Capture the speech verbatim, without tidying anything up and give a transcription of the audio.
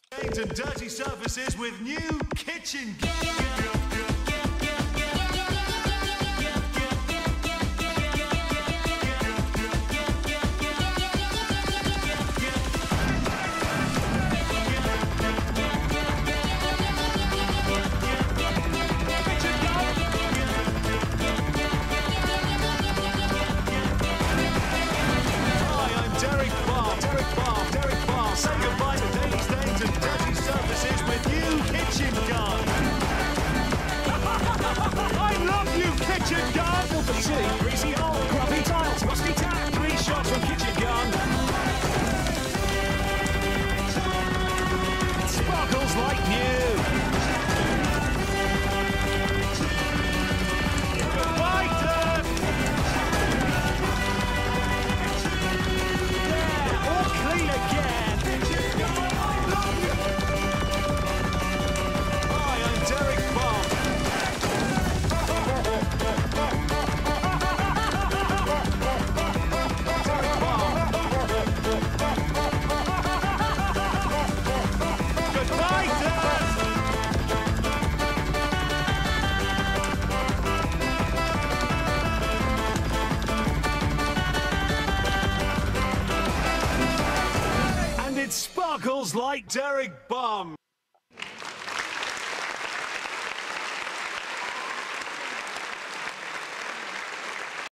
Stains and dirty surfaces with new kitchen. Say goodbye to daily stains and dirty surfaces with new kitchen gun. I love new kitchen gun. Filter C, greasy hole, grubby tiles, rusty tap, three shots from kitchen gun. It sparkles like new. Goodbye, Turf. Yeah, all clean again. It sparkles like Derek Bum.